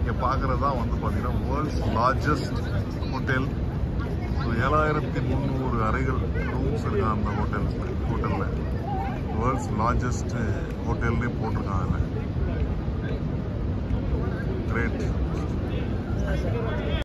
இங்கே பார்க்குறது தான் வந்து பார்த்தீங்கன்னா வேர்ல்ட்ஸ் லார்ஜஸ்ட் ஹோட்டல். 7300 அறைகள் ரூம்ஸ் இருக்கு அந்த ஹோட்டலில். வேர்ல்ட்ஸ் லார்ஜஸ்ட் ஹோட்டல்னே போட்டிருக்காங்க. கிரேட்.